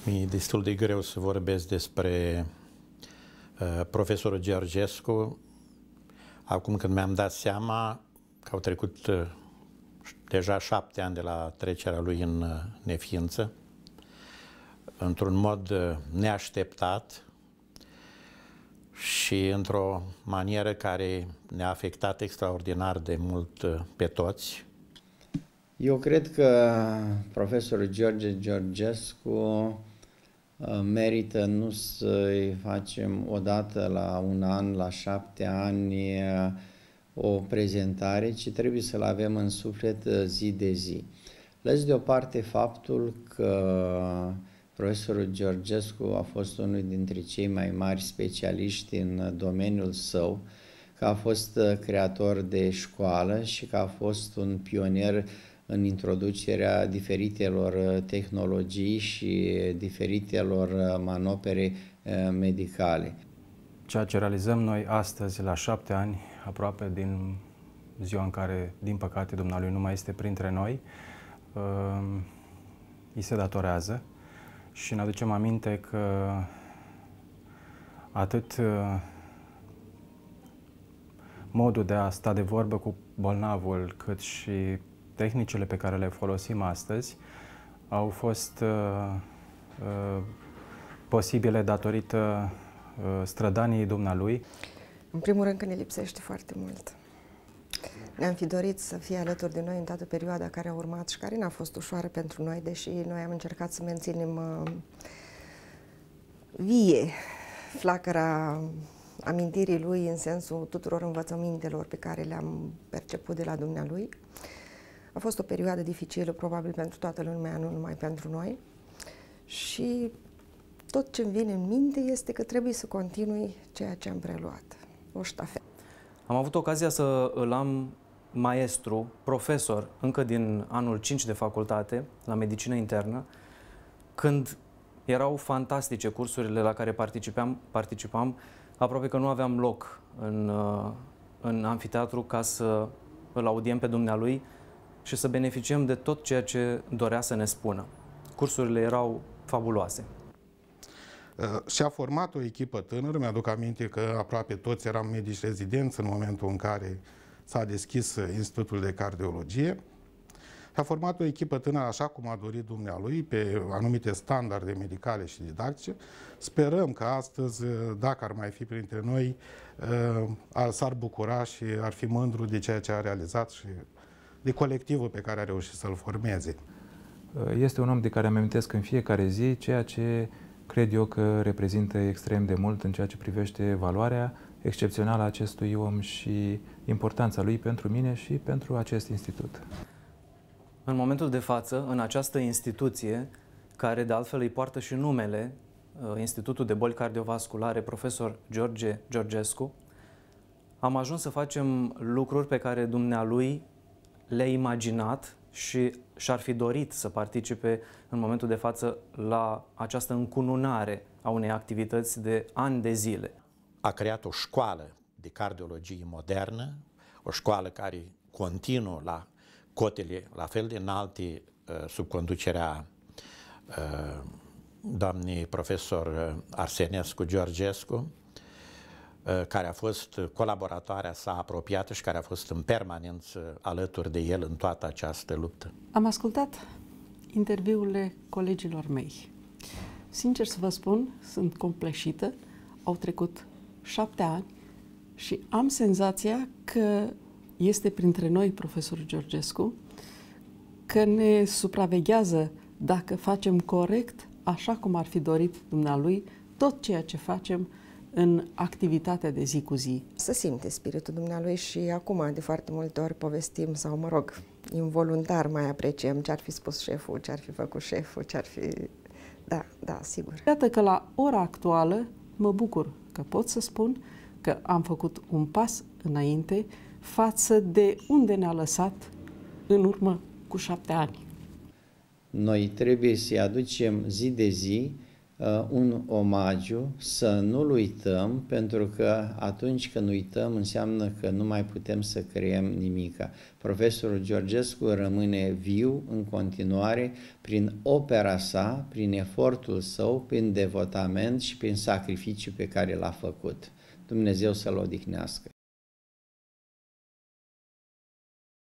E destul de greu să vorbesc despre profesorul Georgescu, acum când mi-am dat seama că au trecut deja 7 ani de la trecerea lui în neființă, într-un mod neașteptat și într-o manieră care ne-a afectat extraordinar de mult pe toți. Eu cred că profesorul George Georgescu merită nu să-i facem odată la un an, la 7 ani o prezentare, ci trebuie să-l avem în suflet zi de zi. Lăs deoparte faptul că profesorul Georgescu a fost unul dintre cei mai mari specialiști în domeniul său, că a fost creator de școală și că a fost un pionier în introducerea diferitelor tehnologii și diferitelor manopere medicale. Ceea ce realizăm noi astăzi, la 7 ani, aproape din ziua în care, din păcate, Dumnealui nu mai este printre noi, îi se datorează și ne aducem aminte că atât modul de a sta de vorbă cu bolnavul, cât și tehnicile pe care le folosim astăzi au fost posibile datorită strădaniei dumnealui. În primul rând că ne lipsește foarte mult. Ne-am fi dorit să fie alături de noi în toată perioada care a urmat și care n-a fost ușoară pentru noi, deși noi am încercat să menținem vie flacăra amintirii lui în sensul tuturor învățămintelor pe care le-am perceput de la dumnealui. A fost o perioadă dificilă, probabil pentru toată lumea, nu numai pentru noi. Și tot ce îmi vine în minte este că trebuie să continui ceea ce am preluat, o ștafetă. Am avut ocazia să îl am maestru, profesor, încă din anul 5 de facultate, la medicină internă, când erau fantastice cursurile la care participam, aproape că nu aveam loc în amfiteatru ca să îl audiem pe dumnealui și să beneficiem de tot ceea ce dorea să ne spună. Cursurile erau fabuloase. Și-a format o echipă tânără, mi-aduc aminte că aproape toți eram medici rezidenți în momentul în care s-a deschis Institutul de Cardiologie. A format o echipă tânără așa cum a dorit dumnealui, pe anumite standarde medicale și didactice. Sperăm că astăzi, dacă ar mai fi printre noi, s-ar bucura și ar fi mândru de ceea ce a realizat și de colectivul pe care a reușit să-l formeze. Este un om de care îmi amintesc în fiecare zi, ceea ce cred eu că reprezintă extrem de mult în ceea ce privește valoarea excepțională a acestui om și importanța lui pentru mine și pentru acest institut. În momentul de față, în această instituție, care de altfel îi poartă și numele, Institutul de Boli Cardiovasculare, profesor George Georgescu, am ajuns să facem lucruri pe care dumnealui le-a imaginat și și-ar fi dorit să participe în momentul de față la această încununare a unei activități de ani de zile. A creat o școală de cardiologie modernă, o școală care continuă la cotele la fel de înalte sub conducerea doamnei profesor Arsenescu Georgescu, care a fost colaboratoarea sa apropiată și care a fost în permanență alături de el în toată această luptă. Am ascultat interviurile colegilor mei. Sincer să vă spun, sunt compleșită. Au trecut 7 ani și am senzația că este printre noi profesorul Georgescu, că ne supraveghează dacă facem corect, așa cum ar fi dorit dumnealui, tot ceea ce facem în activitatea de zi cu zi. Se simte spiritul dumnealui și acum de foarte multe ori povestim sau, mă rog, involuntar mai apreciem ce ar fi spus șeful, ce ar fi făcut șeful, ce ar fi... Da, sigur. Iată că la ora actuală mă bucur că pot să spun că am făcut un pas înainte față de unde ne-a lăsat în urmă cu 7 ani. Noi trebuie să-i aducem zi de zi un omagiu, să nu-l uităm, pentru că atunci când uităm înseamnă că nu mai putem să creăm nimica. Profesorul Georgescu rămâne viu în continuare prin opera sa, prin efortul său, prin devotament și prin sacrificiul pe care l-a făcut. Dumnezeu să-l odihnească.